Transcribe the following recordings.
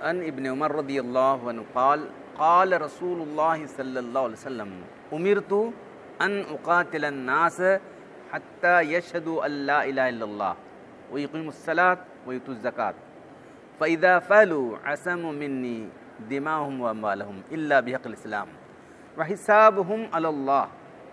ان ابن عمر رضی اللہ عنہ قال قال رسول اللہ صلی اللہ علیہ وسلم امرت ان اقاتل الناس حتى يشهدوا ان لا اله الا الله ويقيموا الصلاة ويؤتوا الزكاة فاذا فعلوا عصموا مني دماءهم واموالهم الا بحق الاسلام وحسابهم على الله۔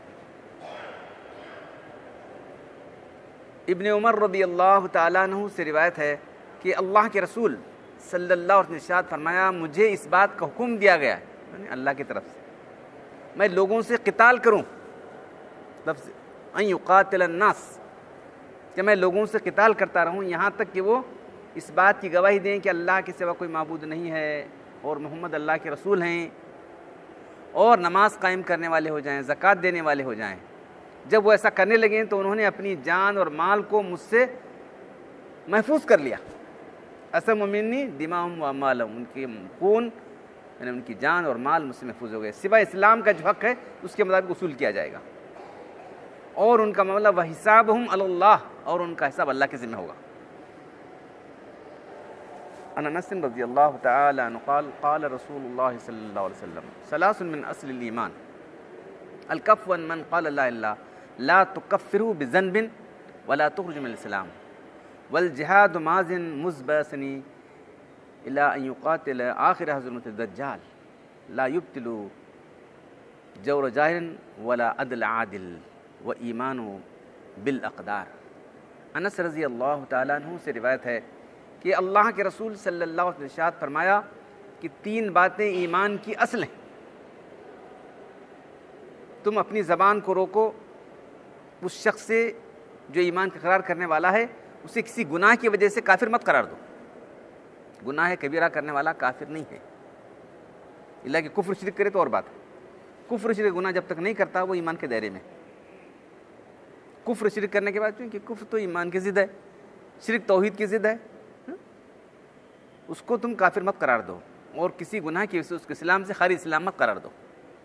ابن عمر رضی اللہ تعالیٰ عنہ سے روایت ہے کہ اللہ کے رسول صلی اللہ علیہ وسلم نے ارشاد فرمایا مجھے اس بات کا حکم دیا گیا ہے یعنی اللہ کی طرف سے میں لوگوں سے قتال کروں، لفظ ان یقاتل الناس، کہ میں لوگوں سے قتال کرتا رہوں یہاں تک کہ وہ اس بات کی گواہی دیں کہ اللہ کے سوا کوئی معبود نہیں ہے اور محمد اللہ کے رسول ہیں، اور نماز قائم کرنے والے ہو جائیں، زکوٰۃ دینے والے ہو جائیں۔ جب وہ ایسا کرنے لگے تو انہوں نے اپنی جان اور مال کو مجھ سے محفوظ کر لیا۔ عصموا منی دماءہم و اموالہم، ان کے خون یعنی ان کی جان اور مال مجھ سے محفوظ ہو گئے، سوائے اسلام کا جو حق ہے اس کے مطابق وصول کیا جائے گا، اور ان کا معاملہ وحسابہم علی اللہ، اور ان کا حساب اللہ کے ذمہ ہوگا۔ عن انس رضی اللہ تعالی عنہ قال قال رسول اللہ صلی اللہ علیہ وسلم ثلاث من اصل الایمان الکف عن من قال لا الہ لا تکفروا بذنب ولا تخرج من الاسلام والجہاد ماض مزبسنی الی ان یقاتل آخر حضرت الدجال لا یبتل جور جاہر ولا عدل عادل و ایمان بالاقدار۔ انس رضی اللہ تعالیٰ عنہ سے روایت ہے کہ اللہ کے رسول صلی اللہ علیہ وسلم نے ارشاد فرمایا کہ تین باتیں ایمان کی اصل ہیں، تم اپنی زبان کو روکو، اس شخص سے جو ایمان کا اقرار کرنے والا ہے اسے کسی گناہ کی وجہ سے کافر مت قرار دو، گناہ کبیرہ کرنے والا کافر نہیں ہے، اللہ کہ کفر شرک کرے تو اور بات ہے، کفر شرک گناہ جب تک نہیں کرتا وہ ایمان کے دائرے میں، کفر شرک کرنے کے بعد کیونکہ کفر تو ایمان کی ضد ہے، شرک توحید کی ضد ہے، اس کو تم کافر مت قرار دو، اور کسی گناہ کی وجہ سے اس کو اسلام سے خارج اسلام مت قرار دو۔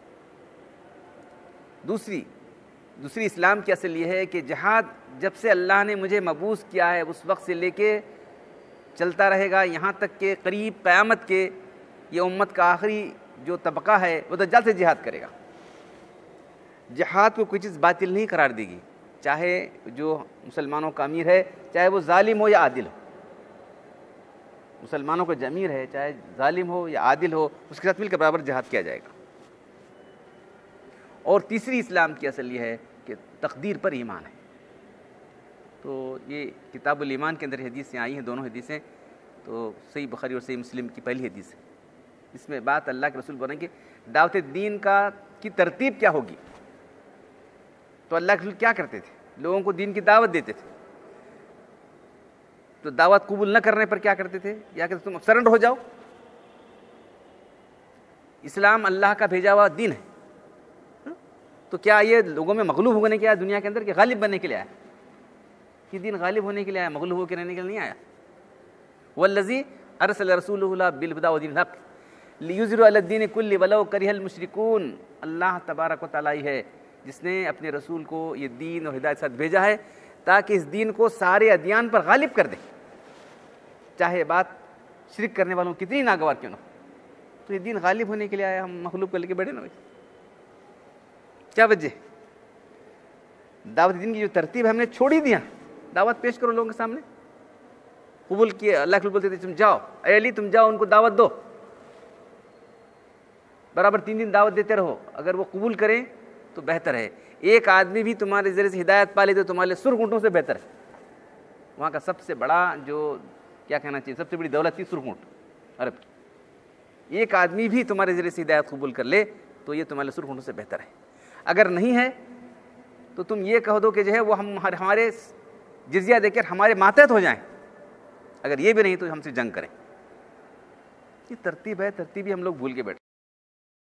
دوسری اسلام کی اصل یہ ہے کہ جہاد جب سے اللہ نے مجھے مبعوث کیا ہے اس وقت سے لے کے چلتا رہے گا یہاں تک کہ قریب قیامت کے یہ امت کا آخری جو طبقہ ہے وہ دجال سے جہاد کرے گا۔ جہاد کو کوئی چیز باطل نہیں قرار دے گی، چاہے جو مسلمانوں کا امیر ہے چاہے وہ ظالم ہو یا عادل ہو، مسلمانوں کا جو امیر ہے چاہے ظالم ہو یا عادل ہو اس کے ساتھ مل کر برابر جہاد کیا جائے گا۔ اور تیسری اسلام کی اصل یہ ہے کہ تقدیر پر ایمان ہے، تو یہ کتاب الایمان کے اندر حدیثیں آئی ہیں، دونوں حدیثیں تو صحیح بخاری اور صحیح مسلم کی پہلی حدیث ہے، اس میں بات اللہ کے رسول بولیں کہ دعوت دین کی ترتیب کیا ہوگی، تو اللہ کے رسول کیا کرتے تھے، لوگوں کو دین کی دعوت دیتے تھے، تو دعوت قبول نہ کرنے پر کیا کرتے تھے، یا کہ تم سرنڈر ہو جاؤ، اسلام اللہ کا بھیجا ہوا دین ہے، تو کیا یہ لوگوں میں مغلوب ہونے کے آیا دنیا کے اندر کہ غالب بننے کے لیے آیا، یہ دین غالب ہونے کے لیے آیا، مغلوب ہو کے رہنے کے لیے نہیں آیا۔ والذی ارسل رسولہ بالہدی ودین الحق لیظہرہ علی الدین کلہ ولو کرہ المشرکون، اللہ تبارک و تعالیٰ ہے جس نے اپنے رسول کو یہ دین اور ہدایت کے ساتھ بھیجا ہے تاکہ اس دین کو سارے ادیان پر غالب کر دے، چاہے بات شرک کرنے والوں کتنی ناگوار کیوں نہ ہو، تو یہ دین غالب ہونے کے لیے آیا، ہم مغلوب کر لے کے بیٹھے نا۔ کیا وجہ؟ دعوت دین کی جو ترتیب ہے ہم نے چھوڑ ہی دیا، دعوت پیش کرو لوگوں کے سامنے، قبول کیے، اللہ کے بولتے تھے تم جاؤ، اے علی تم جاؤ ان کو دعوت دو، برابر 3 دن دعوت دیتے رہو، اگر وہ قبول کریں تو بہتر ہے، ایک آدمی بھی تمہارے ذریعے سے ہدایت پا لے تو تمہارے لیے سرخ اونٹوں سے بہتر ہے، وہاں کا سب سے بڑا جو کیا کہنا چاہیے سب سے بڑی دولت تھی سرخ اونٹ عرب کی، ایک آدمی بھی تمہارے ذریعے سے ہدایت قبول کر لے تو یہ تمہارے لیے سرخ اونٹوں سے بہتر ہے، اگر نہیں ہے تو تم یہ کہہ دو کہ جو ہے وہ ہمارے جزیہ دے کر ہمارے ماتحت ہو جائیں، اگر یہ بھی نہیں تو ہم سے جنگ کریں، یہ ترتیب ہے، ترتیب ہی ہم لوگ بھول کے بیٹھے۔